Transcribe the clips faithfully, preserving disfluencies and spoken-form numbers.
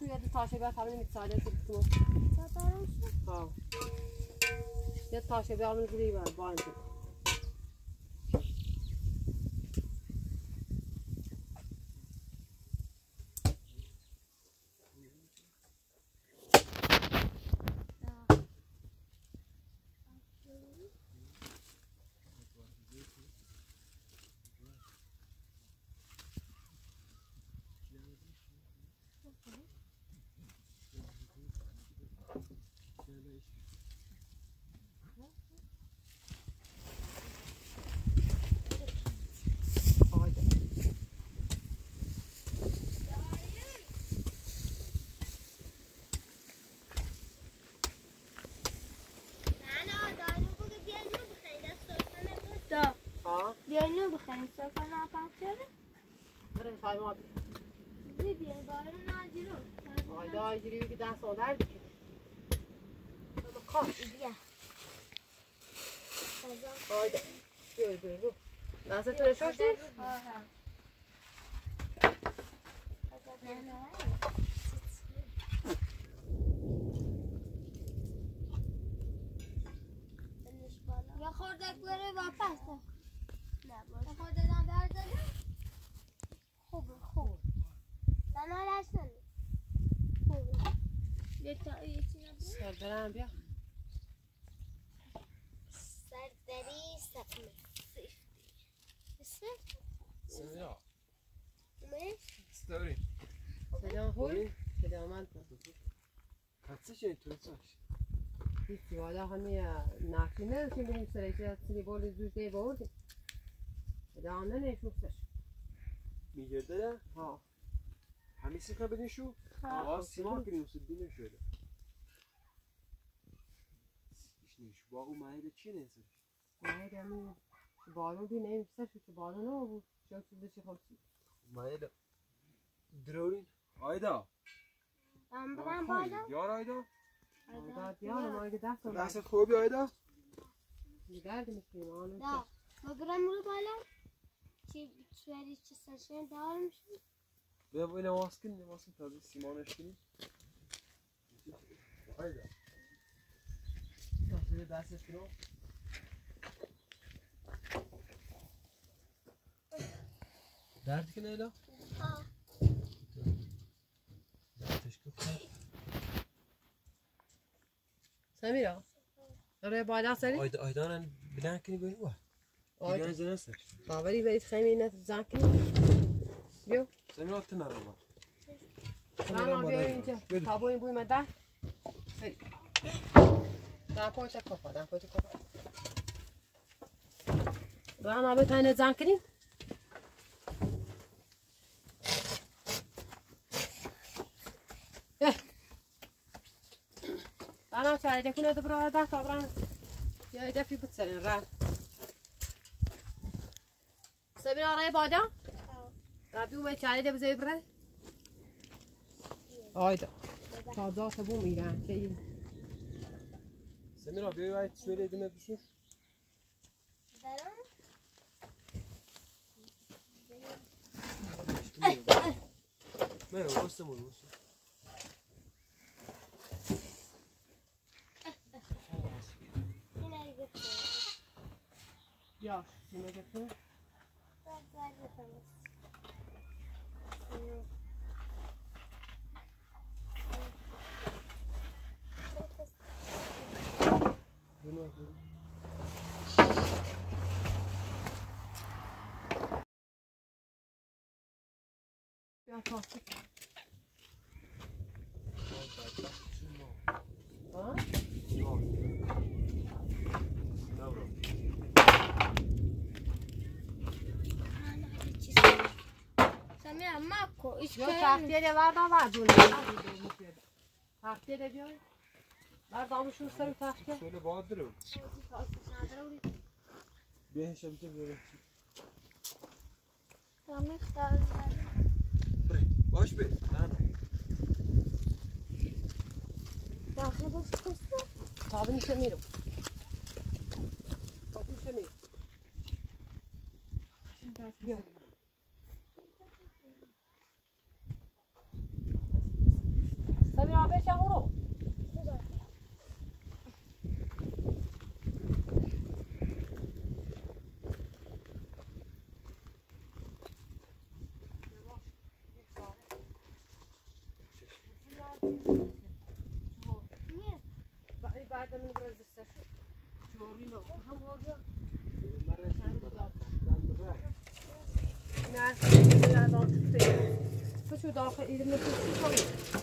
شو یاد تاشه بیار تمام میتساعده تلفن سفرش ها یاد تاشه بیار من زیری بار باند بیاینو بخریم سفر ناپاک شده برای خواهی ما بی بیای بارو ناجیرو آیده آیجیری بگی ده سال در بکن اما کار بیا آیده بیای بیای رو دستتون شد شد؟ یا خوردک بره واپس نه باشه خود دادم در داده خوبه خوب دانا لسن خوبه یه تا یکی نبود سر برم بیا سردری سقمه سیفتی بسه سلام اومه ستوری سلام خوبی؟ سلام من kaçsa şey tutsaş هیچی والا همی نفتی نداشتیم بریم سرایچه سری بولی زوجه بردیم ادامه نشوستش میگرده ده ها همisi kabedin şu Ha. Aa sima kırıyorsun dinle şöyle İşte şu bağı mahide çiğ neyse نه دمی بارون بی نمیسته شد که بارون ها بود شد شده چی خوب شد Mahide Drorin Ayda Ben ben bağlam. Yar Ayda آیداد بیارم آیده دست رو Derset خوبی Ayda درد میکنیم آنو Da. Bagram رو bağlam. Ki süveri çizsene dağılmış mı? Ve böyle maskın ne maskın tabi Simon eşkini Ayda Tabii derset kilo Derdi ki neyle? Ha. Teşekkür ederim. سمیرا آره بالا سری Ayda Aydan'ın bilen ki böyle var. آیده Bilen zenese. خبری برید خیلی نه زنکی بیو Sen attın araba. من بیا اینجا تابو این بوی مده سری در پایت کپا در پایت کپا برام آبه تاینه زن کنیم برام چایده کنه دو برای ده تا برام یا دفی بود سرین را سبین آرای بادا ربی اومه چایده بزایی بره آیدا تازه بو میرن که Semir abi bir ayet söylediğime düşün. Daran. Merhaba, nasılsın oğlum? Yine götür. Ya şuna getir. Ben ben yapamaz. Bunu yapıyorum. Ya tatlı. Ha? Yok. Yavrum. Samira Marco, iş Yok köy. tahtiye de var da var böyle. Tahtiye de diyor. Var da almışım sarı tahtiye. Söyle Bahadır o. Bir yaşamcı böyle. Samira da. Baş bir. Tamam. Dahil boş kostu. Tabini şemirim. Tabini şemirim. Yok. بعد من برز السفر شورينا هم واقع نه فشو داخل إذا ما تشوفي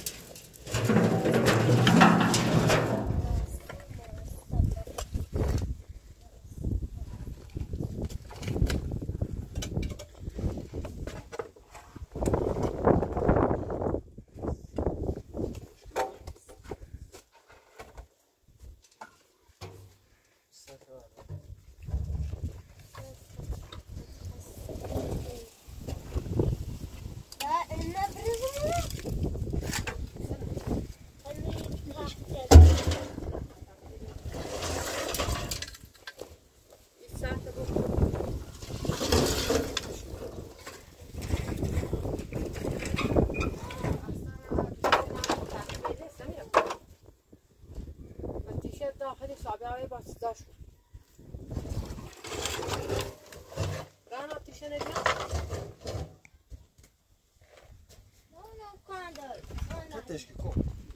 تشكي كوم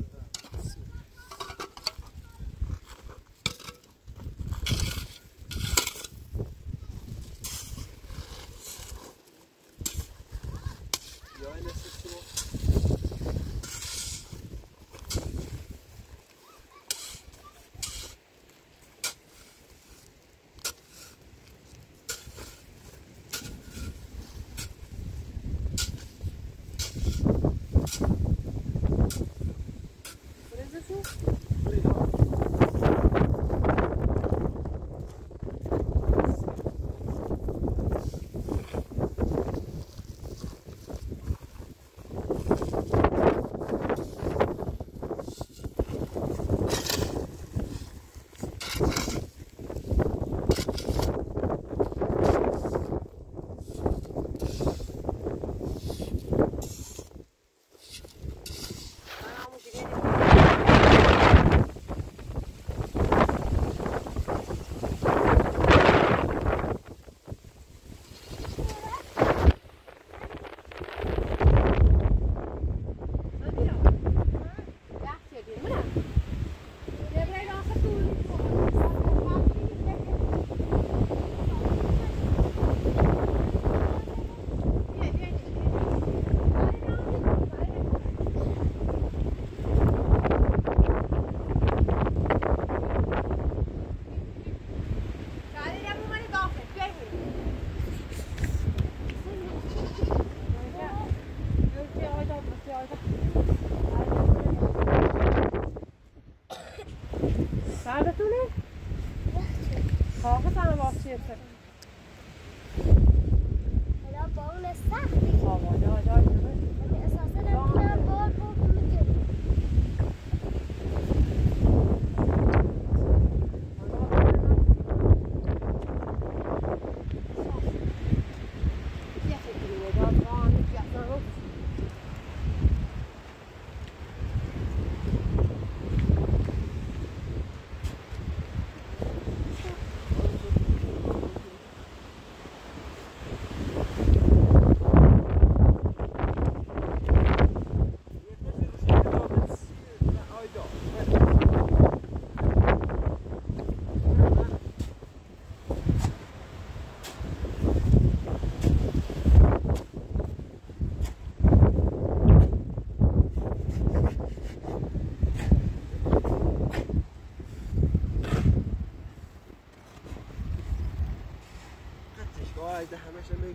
ده همش هم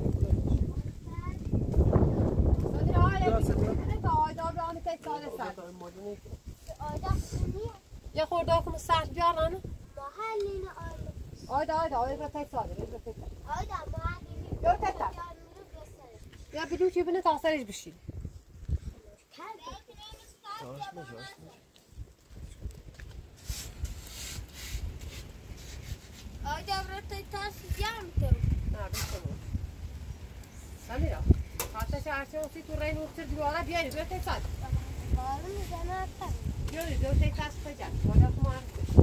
یه خورده کنم سخت بیارن محلین آیدا آیدا آیدا تک ساده آیدا تک آیدا محلین یا تک تک یا بدو چی بینه تاثیرش بشین آیدا برای تاثیر جمع کنم نه بسیم سمیرا حتی هرچه اصلی تو رای نوکتر دیوارا بیاری بیا تک ساده بارو میزنه اتا بیاری دو تک تاس بجن بالا کمان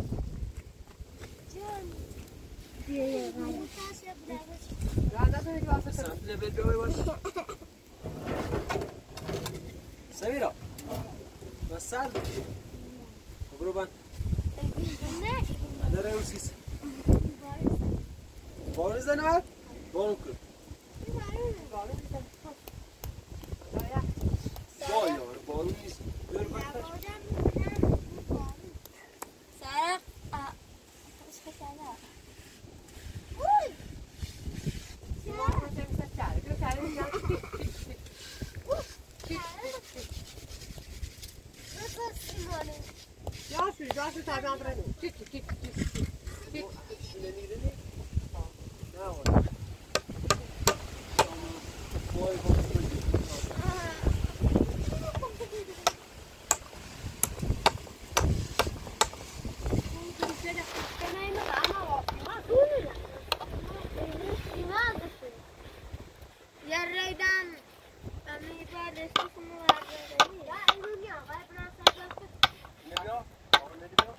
جان بیایی غالا رادا تو هیچ واسه سمت لبل بیایی باش سمیرا سرد کی؟ برو بند. نه. نداره اوسیس. بارون زنه؟ بارون کن. با یار بارون نیست. بر بند. سرق. Joshua, Joshua tá vendo pra mim. Tic, tic, tic, tic. Tic. Não, foi, vamos fazer. Yerden ben ifadesi bunu verdim. Ya ürün ya, ben biraz daha Ne diyor? Baba ne diyor?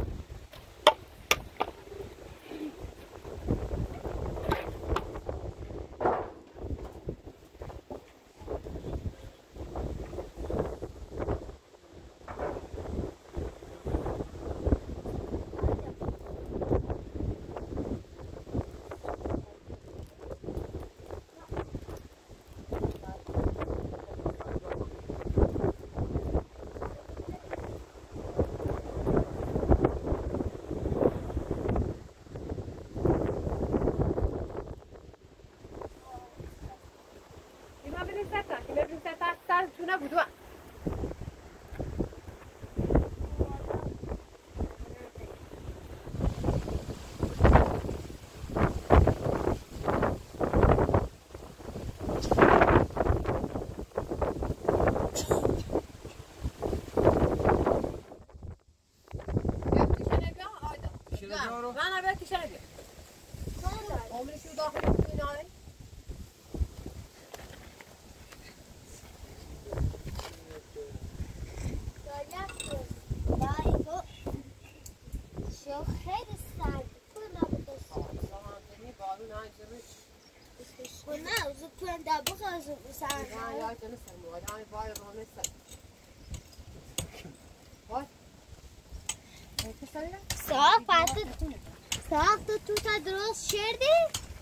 صاف بعد صاف تو تو تا درست شردی؟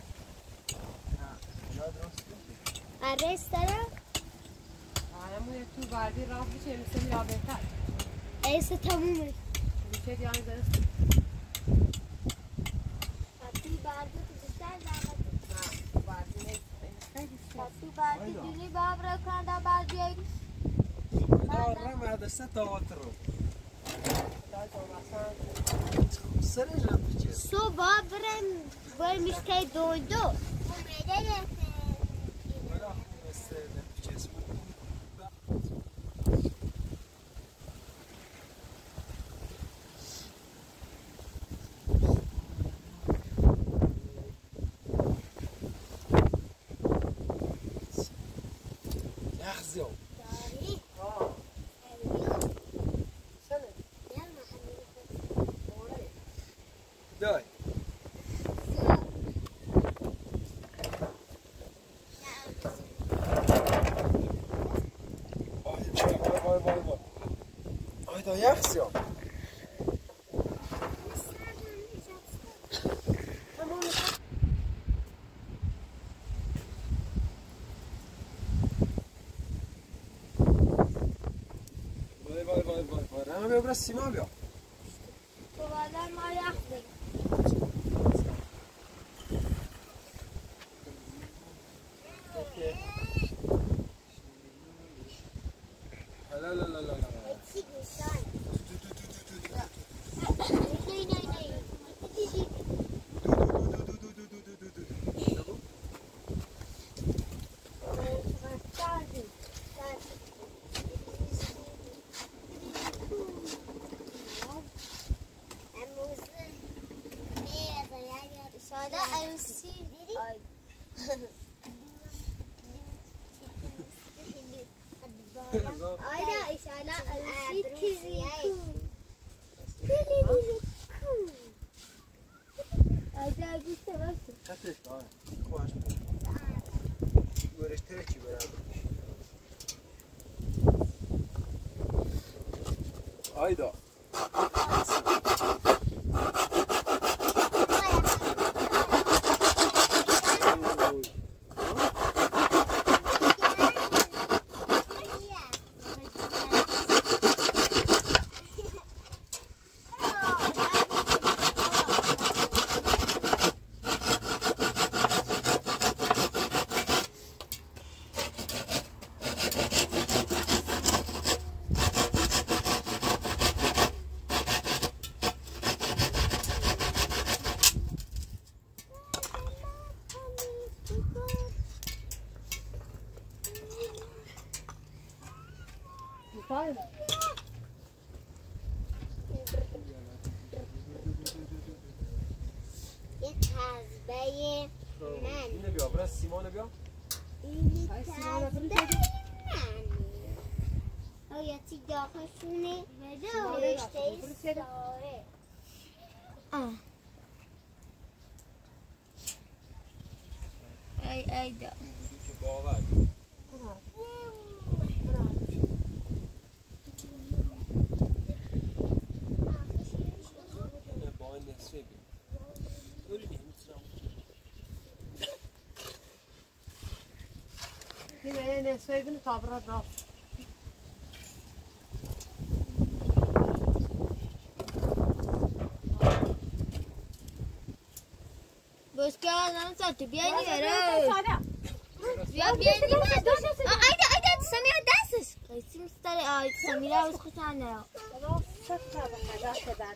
آره استرا؟ آره مو تو وردی راه میشه مثل یا بهتر. ایست تمومه. میشه دیگه درست. وقتی وردی تو بیشتر زحمت. نه وردی نیست. وقتی وردی دینی بابر کنده بعدی. داره مدرسه تئاتر. سرش هم پیچه. سو بابرن باید میشه دو دو. دای وای وای وای آیدا یخسی هم وای وای وای وای وای رمه بیا برا سیما بیا تو بعدن ما یخ بگیم لا لا لا لا لا Ayda inşallah alışır Ayda bir seversin. Ateş var. Kuvaş. Böyle tereki beraber. هایدا سیمان بیا این آیا تی داخلشونه نوشته ساره آه ای ای دا باور Yine nesveydin tabra da. Bos que não só te bem era. Já bem de mais. Ayda ayda Samira dances. Sim stare ay Samira us kutana. Nossa, cara, já se dá.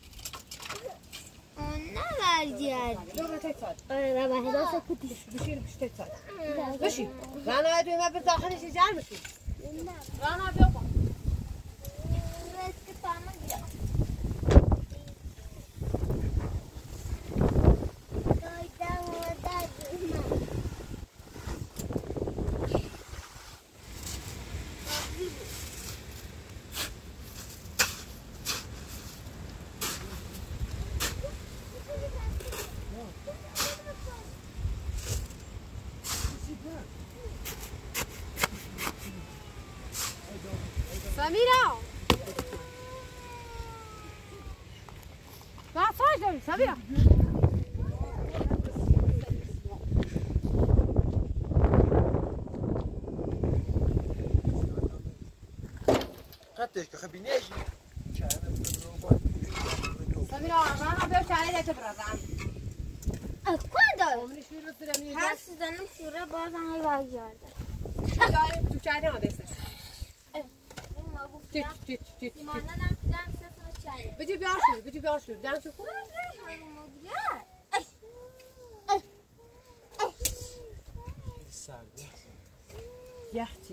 Ne var diğer? Yok tek saat. Ara ben de sakıtış. Düşür bir tek saat. Düşür. Rana düğme bir dakika ne çizer misin? Rana bir bak. Eski parma gidiyor. Koydan orada durma. Samira! Daha saç dön Samira. قدش که خبی نیشی Samira, bana bir çare de bırakın. Quando? Onu şurada süremiyor. Her sizden şura bazen hayvan gördü. Çare, tu çare ne desin? Tüt tüt tüt. Limondan filan sesini çağırıyor. Bıcı bir aşır, bıcı bir aşır. Ben şu kum. Yahçı.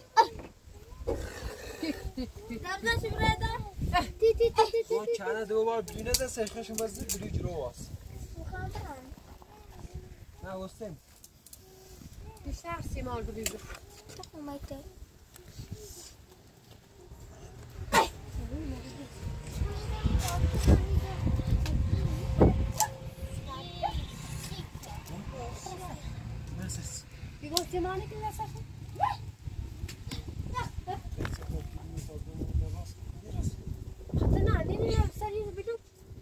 Tüt tüt tüt. Nereden şurada? Tüt tüt tüt tüt. ما کنه دو بار بینه ده سرخش مزد بلیج رو واس نه وستیم Dişler simal buluyor. Çok mu mayte? نسس Bir boş zamanı ki ne sakın? Hatta ne ne ne sarıyı biliyor?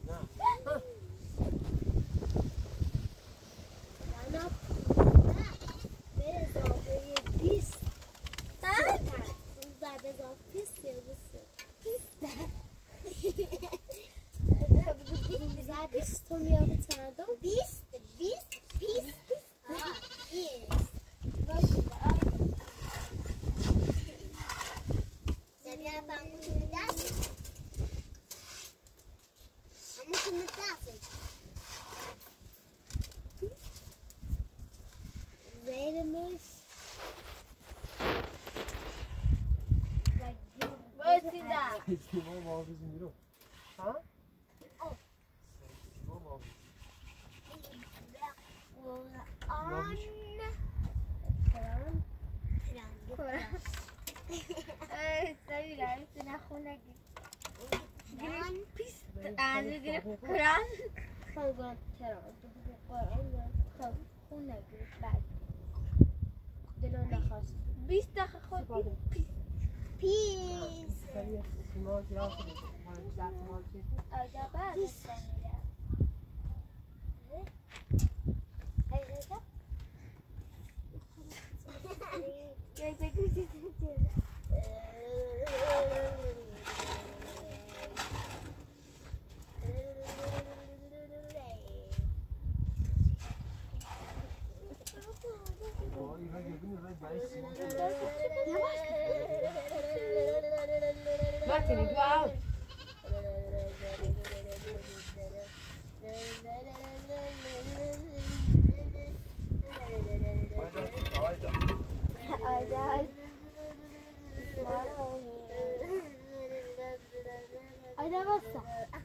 استیما ماویز میرو Ha? استیما ماویز Samira, üstüne khuna Kur'an pis. Anne girip Kur'an. Kur'an çara. Kur'an khuna girip بعد. دلو نخواست. بیست دقیقه خود پس پیس سریع سیمان زیاد شده مال در سیمان چیز آجا بعد استمیره ایجا یه بگو چیزی Martini, go out. Ayda bassa.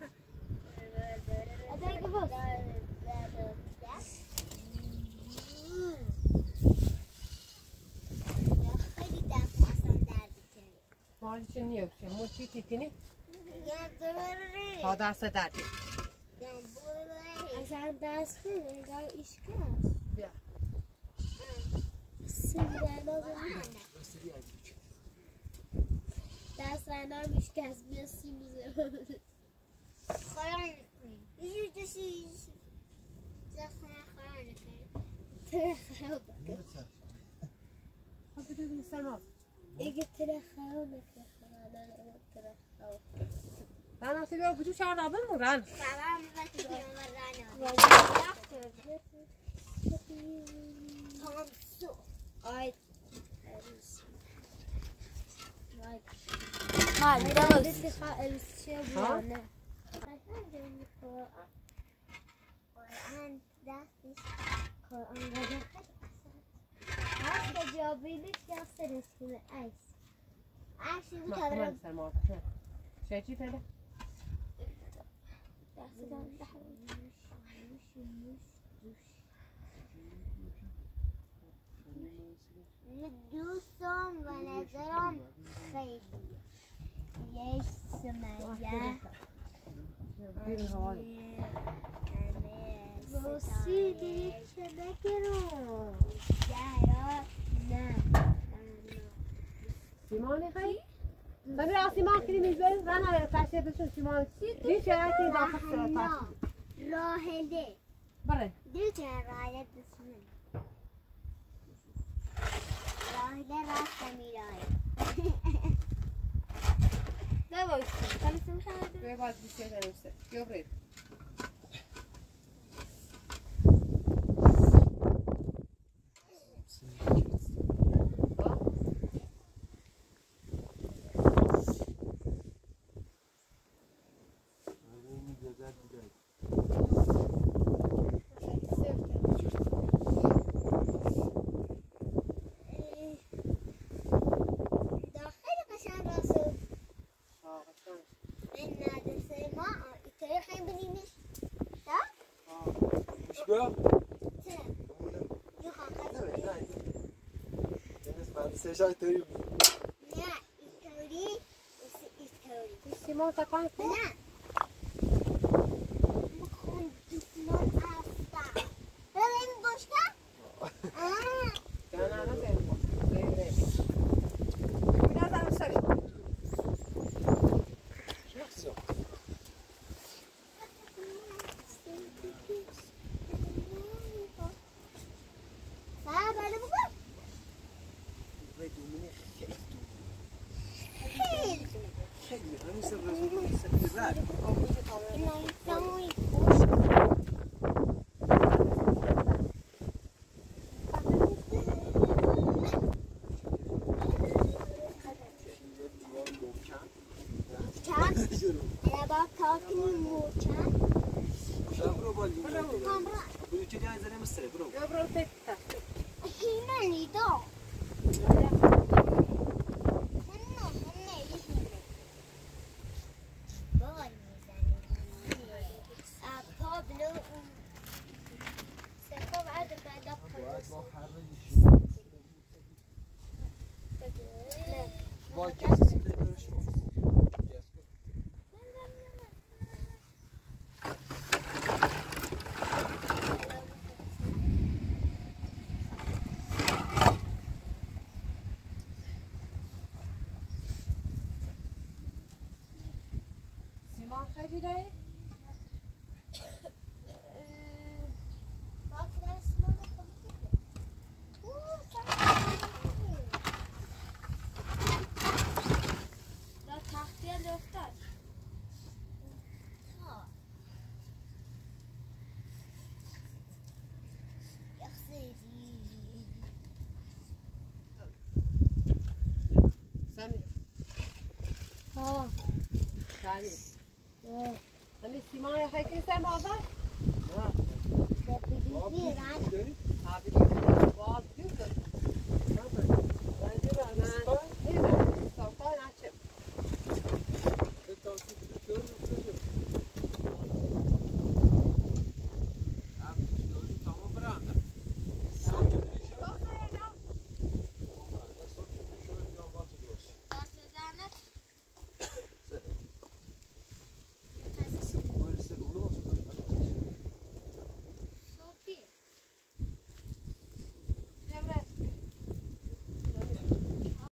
Ayda gibi bassa. مال چی نیست؟ موچی تیتینی؟ Ya doğru. تا دست دردی. Ya böyle. Sen ders mi? Ya iş kız. بیا. Sizden o zaman. Derslerden iş kesmiyorsunuz. Karan. Yüzde siz. Zaten karan. Hadi dedim sen al. İki tane karan. Ben nasıl bir kutu çağırdım mı lan? Babam bakıyor bana. Tamam su. Ay. Ha, biraz bir şey bu ne? Kur'an ders Kur'an'da Her cevabıyla gösteririz şimdi. Ay. Ay şimdi kamerayı sen muhabbet. Şey çiğ tele. دوستم و نظرم خیلی یک سمیه بسیدی که نگرم جرا نه سیمانی خیلی؟ Tabii Asiman kilimiz var. Ben araya taşıyabilirsin Siman. Bir şey her şeyi daha fazla taşıyabilirsin. راهله Bari. دیگه راهله بسمن راهله راست میرای Ne var işte? Tanıştım sana. Ve bazı bir şeyler işte. Göbreği. داخل قشنگ راسو من ندرسه ما ایتایی خیلی بینیمش دا؟ مش بقى؟ چه؟ یه خواهد بعد سه شهر تقريبا نه ایتاری ایتاری Simon takan mı? نه مخون دوستمان افتا ببین باشکن؟ آه Ben anlatayım. Biraz daha sarı. شخص yok. ها بله بگو خیلی خیلی هنوز الرسول سفر نه اینسان انا با کاکی موچن برو بالي کامرا برو تجي عايز انا مستري برو Göbreği tek tak. هینا نیدا هنو هنه یه بای میزنی پابلو سکو بعد بعد با کسی برش دیره؟ ها تعالي خلي السيمانة هاي كل سنة هذا؟ ده بدي يصير عندي ها بدي